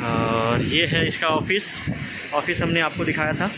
और ये है इसका ऑफिस हमने आपको दिखाया था।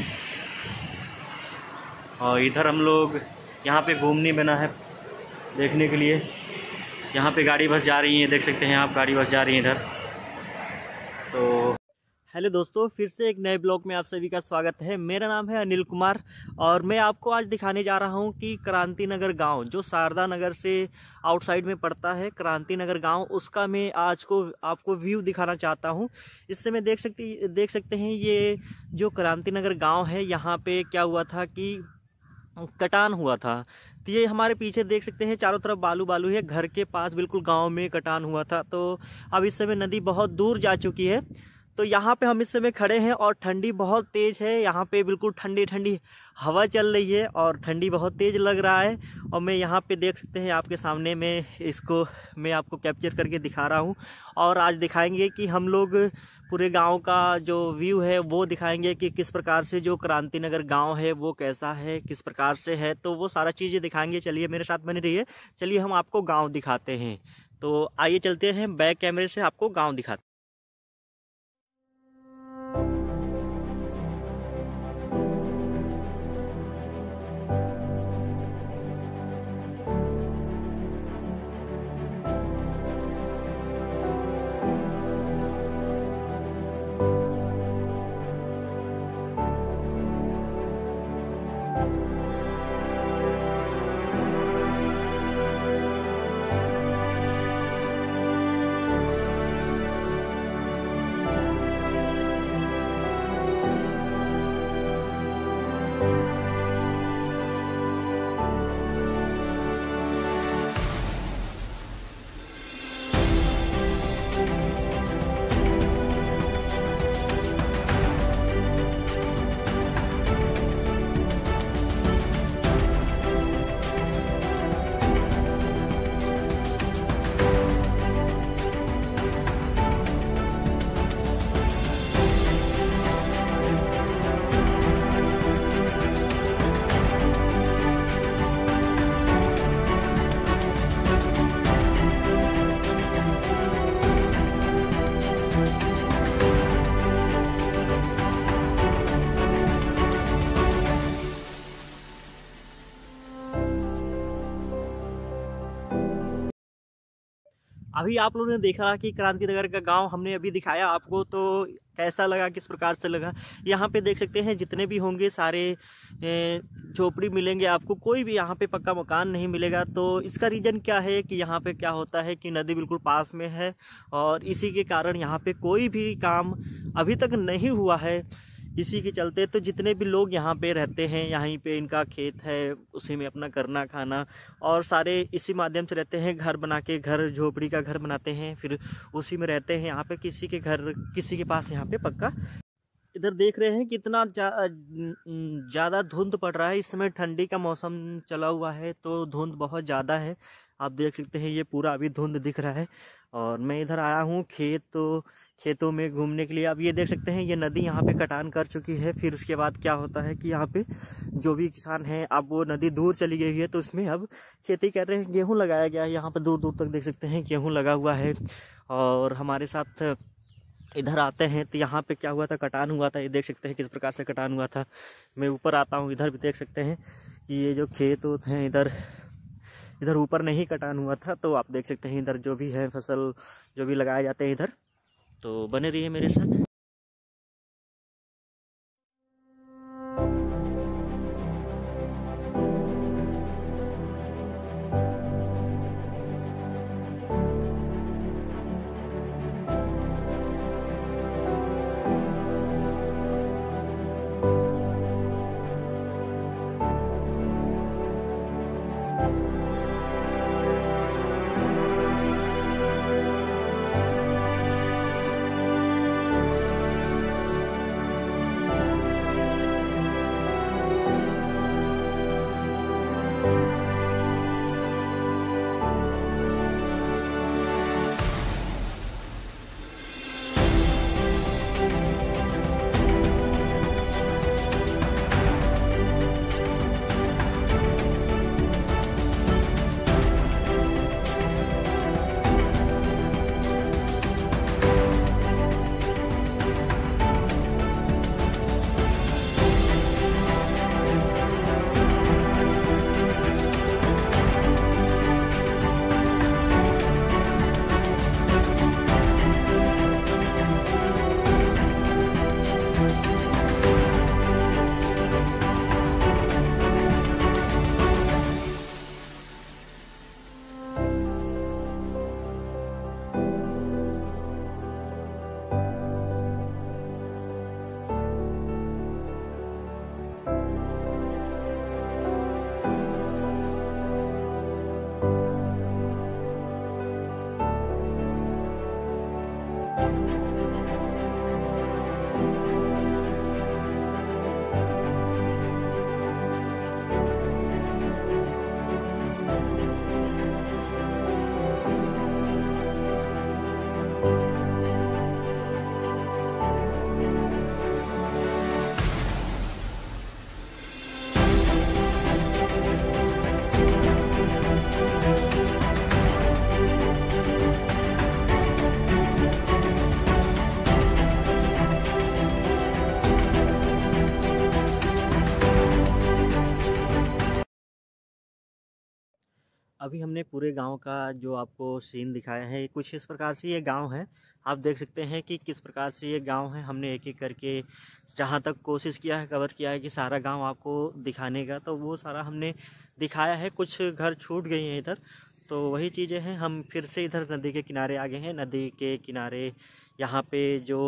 और इधर हम लोग यहाँ पे घूमने बना है देखने के लिए। यहाँ पे गाड़ी बस जा रही है, देख सकते हैं आप, गाड़ी बस जा रही है इधर। तो हेलो दोस्तों, फिर से एक नए ब्लॉग में आप सभी का स्वागत है। मेरा नाम है अनिल कुमार और मैं आपको आज दिखाने जा रहा हूं कि क्रांति नगर गांव जो शारदा नगर से आउटसाइड में पड़ता है, क्रांति नगर गांव, उसका मैं आज को आपको व्यू दिखाना चाहता हूं। इससे मैं देख सकते हैं ये जो क्रांति नगर गाँव है, यहाँ पे क्या हुआ था कि कटान हुआ था। तो ये हमारे पीछे देख सकते हैं चारों तरफ बालू बालू है, घर के पास बिल्कुल गांव में कटान हुआ था। तो अब इस समय नदी बहुत दूर जा चुकी है। तो यहाँ पे हम इस समय खड़े हैं और ठंडी बहुत तेज है। यहाँ पे बिल्कुल ठंडी ठंडी हवा चल रही है और ठंडी बहुत तेज लग रहा है। और मैं यहाँ पे देख सकते हैं आपके सामने में, इसको मैं आपको कैप्चर करके दिखा रहा हूँ। और आज दिखाएंगे कि हम लोग पूरे गांव का जो व्यू है वो दिखाएंगे कि किस प्रकार से जो क्रांति नगर गांव है वो कैसा है, किस प्रकार से है, तो वो सारा चीज़ें दिखाएंगे। चलिए मेरे साथ बने रहिए। चलिए हम आपको गाँव दिखाते हैं। तो आइए चलते हैं, बैक कैमरे से आपको गाँव दिखाते हैं। अभी आप लोगों ने देखा कि क्रांति नगर का गांव हमने अभी दिखाया आपको, तो कैसा लगा, किस प्रकार से लगा। यहाँ पे देख सकते हैं जितने भी होंगे सारे झोपड़ी मिलेंगे आपको, कोई भी यहाँ पे पक्का मकान नहीं मिलेगा। तो इसका रीज़न क्या है कि यहाँ पे क्या होता है कि नदी बिल्कुल पास में है और इसी के कारण यहाँ पे कोई भी काम अभी तक नहीं हुआ है। इसी के चलते तो जितने भी लोग यहाँ पे रहते हैं, यहीं पे इनका खेत है, उसी में अपना करना खाना और सारे इसी माध्यम से रहते हैं। घर बना के, घर झोपड़ी का घर बनाते हैं, फिर उसी में रहते हैं। यहाँ पे किसी के घर, किसी के पास यहाँ पे पक्का। इधर देख रहे हैं कितना ज़्यादा धुंध पड़ रहा है। इस समय ठंडी का मौसम चला हुआ है तो धुंध बहुत ज़्यादा है। आप देख सकते हैं ये पूरा अभी धुंध दिख रहा है। और मैं इधर आया हूँ खेतों में घूमने के लिए। अब ये देख सकते हैं ये नदी यहाँ पे कटान कर चुकी है। फिर उसके बाद क्या होता है कि यहाँ पे जो भी किसान हैं, अब वो नदी दूर चली गई है तो उसमें अब खेती कर रहे हैं। गेहूँ लगाया गया है, यहाँ पे दूर दूर तक देख सकते हैं गेहूँ लगा हुआ है। और हमारे साथ इधर आते हैं तो यहाँ पे क्या हुआ था, कटान हुआ था। ये देख सकते हैं किस प्रकार से कटान हुआ था। मैं ऊपर आता हूँ, इधर भी देख सकते हैं कि ये जो खेत हैं, इधर ऊपर नहीं कटान हुआ था। तो आप देख सकते हैं इधर जो भी है फसल जो भी लगाए जाते हैं इधर। तो बने रहिए मेरे साथ। अभी हमने पूरे गांव का जो आपको सीन दिखाया है, कुछ इस प्रकार से ये गांव है। आप देख सकते हैं कि किस प्रकार से ये गांव है। हमने एक एक करके जहां तक कोशिश किया है, कवर किया है कि सारा गांव आपको दिखाने का, तो वो सारा हमने दिखाया है। कुछ घर छूट गए हैं इधर, तो वही चीज़ें हैं। हम फिर से इधर नदी के किनारे आ गए हैं। नदी के किनारे यहाँ पे जो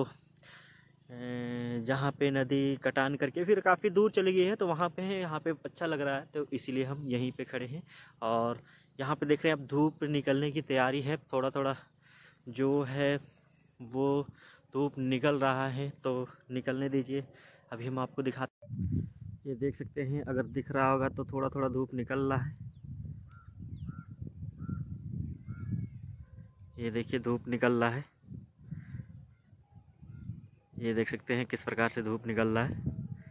जहाँ पे नदी कटान करके फिर काफ़ी दूर चली गई है, तो वहाँ पे है। यहाँ पे अच्छा लग रहा है, तो इसीलिए हम यहीं पे खड़े हैं। और यहाँ पे देख रहे हैं अब धूप निकलने की तैयारी है। थोड़ा थोड़ा जो है वो धूप निकल रहा है, तो निकलने दीजिए। अभी हम आपको दिखाते, ये देख सकते हैं, अगर दिख रहा होगा तो थोड़ा थोड़ा धूप निकल रहा है। ये देखिए धूप निकल रहा है। ये देख सकते हैं किस प्रकार से धूप निकल रहा है।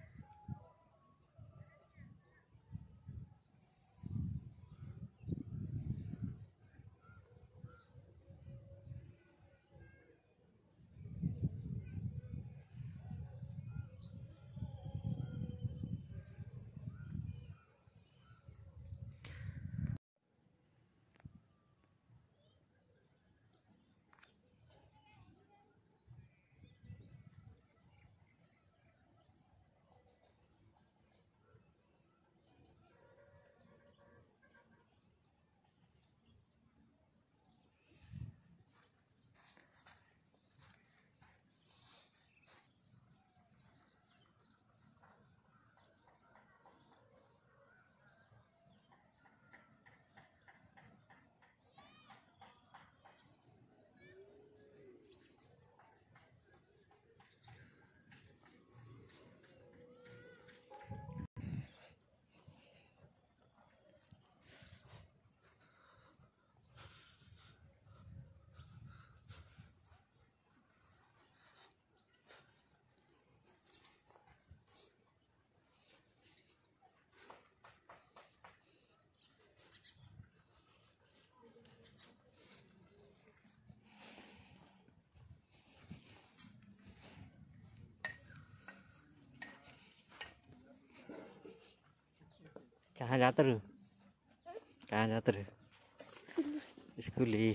कहाँ जाते रहो? कहाँ जाते रहो? स्कूल ही।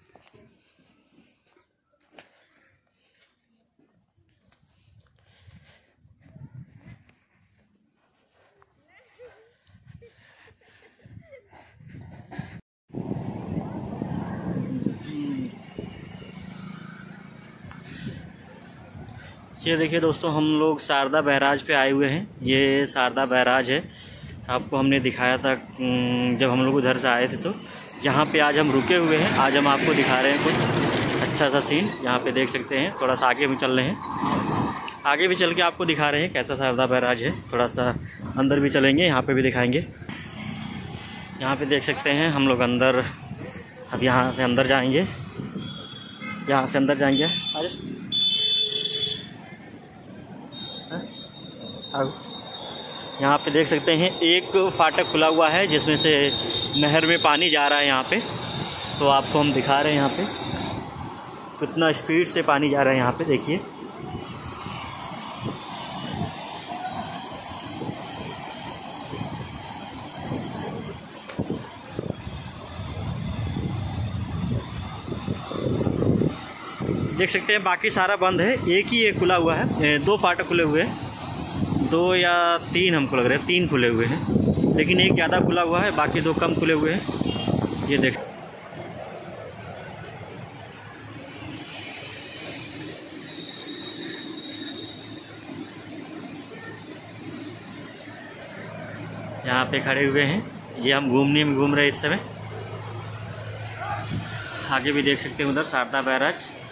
ये देखिए दोस्तों, हम लोग शारदा बैराज पे आए हुए हैं। ये शारदा बैराज है, आपको हमने दिखाया था जब हम लोग उधर से आए थे। तो यहाँ पे आज हम रुके हुए हैं। आज हम आपको दिखा रहे हैं कुछ अच्छा सा सीन। यहाँ पे देख सकते हैं, थोड़ा सा आगे भी चल रहे हैं। आगे भी चल के आपको दिखा रहे हैं कैसा शारदा बैराज है। थोड़ा सा अंदर भी चलेंगे, यहाँ पे भी दिखाएंगे। यहाँ पे देख सकते हैं हम लोग अंदर। अब यहाँ से अंदर जाएंगे, यहाँ से अंदर जाएंगे। अब यहाँ पे देख सकते हैं एक फाटक खुला हुआ है जिसमें से नहर में पानी जा रहा है यहाँ पे। तो आपको हम दिखा रहे हैं यहाँ पे कितना स्पीड से पानी जा रहा है। यहाँ पे देखिए, देख सकते हैं बाकी सारा बंद है। एक ही एक खुला हुआ है, दो फाटक खुले हुए हैं, 2 या 3 हमको लग रहा है। 3 खुले हुए हैं, लेकिन एक ज़्यादा खुला हुआ है, बाकी 2 कम खुले हुए हैं। ये देख, यहाँ पे खड़े हुए हैं। ये हम घूमने में घूम रहे हैं इस समय। आगे भी देख सकते हैं उधर शारदा बैराज।